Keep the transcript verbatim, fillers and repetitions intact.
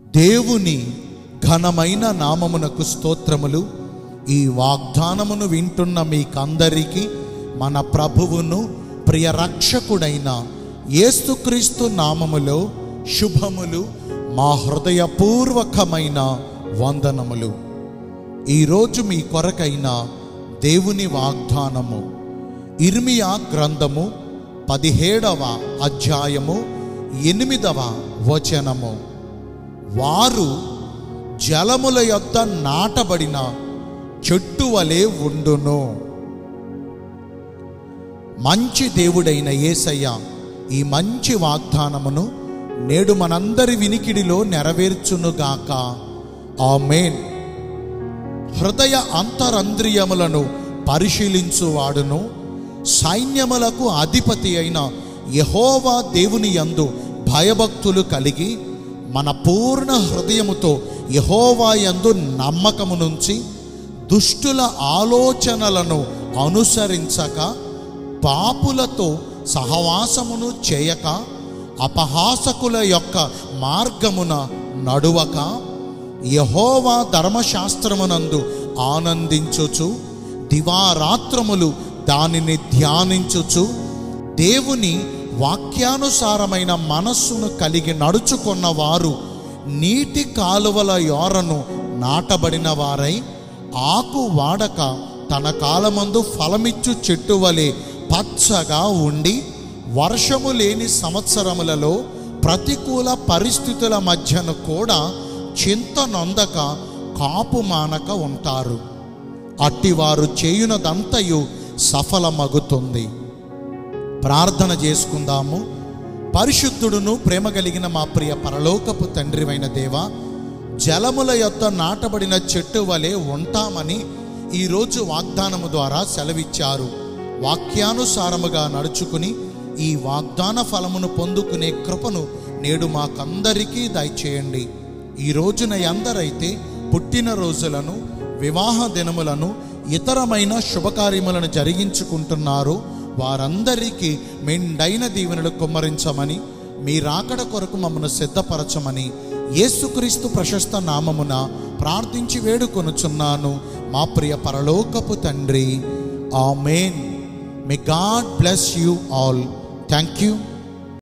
దేవుని ఘనమైన నామమునకు స్తోత్రములు. ఈ వాగ్దానమును వింటున్న మీకందరికీ మన ప్రభువును ప్రియ రక్షకుడైన యేసుక్రీస్తు నామములో శుభములు, మా హృదయపూర్వకమైన వందనములు. ఈరోజు మీ కొరకైన దేవుని వాగ్దానము ఇర్మియా గ్రంథము పదిహేడవ అధ్యాయము ఎనిమిదవ వచనము. వారు జలముల యొద్ద నాటబడిన చెట్టు వలె ఉండును. మంచి దేవుడైన యేసయ్య ఈ మంచి వాగ్దానమును నేడు మనందరి వినికిడిలో నెరవేర్చునుగాక. ఆమేన్. హృదయ అంతరంద్రియములను పరిశీలించువాడును, సైన్యములకు అధిపతి అయిన యెహోవా దేవుని యందు భయభక్తులు కలిగి మన పూర్ణ హృదయముతో యెహోవా యందు నమ్మకము నుంచి దుష్టుల ఆలోచనలను అనుసరించక, పాపులతో సహవాసమును చేయక, అపహాసకుల యొక్క మార్గమున నడువక, యెహోవా ధర్మశాస్త్రమునందు ఆనందించుచు దివారాత్రములు దానిని ధ్యానించుచు దేవుని వాక్యానుసారమైన మనస్సును కలిగి నడుచుకున్న వారు నీటి కాలువల యోరను నాటబడిన వారై ఆకు వాడక తన కాలమందు ఫలమిచ్చు చెట్టు వలె పచ్చగా ఉండి, వర్షము లేని సంవత్సరములలో ప్రతికూల పరిస్థితుల మధ్యను కూడా చింత నొందక కాపు మానక ఉంటారు. అట్టివారు చేయునదంతయు సఫలమగుతుంది. ప్రార్థన చేసుకుందాము. పరిశుద్ధుడును ప్రేమ కలిగిన మా ప్రియ పరలోకపు తండ్రివైన దేవా, జలముల యొద్ద నాటబడిన చెట్టు వలె ఉంటామని ఈరోజు వాగ్దానము ద్వారా సెలవిచ్చారు. వాక్యానుసారముగా నడుచుకుని ఈ వాగ్దాన ఫలమును పొందుకునే కృపను నేడు మాకందరికీ దయచేయండి. ఈ రోజున ఎందరైతే పుట్టినరోజులను, వివాహ దినములను, ఇతరమైన శుభకార్యములను జరిగించుకుంటున్నారో వారందరికీ మెండైన దీవెనలు కుమ్మరించమని, మీ రాకడ కొరకు మమ్మను సిద్ధపరచమని యేసుక్రీస్తు ప్రశస్త నామమున ప్రార్థించి వేడుకొనుచున్నాను మా ప్రియ పరలోకపు తండ్రి. Amen. May God bless you all. Thank you.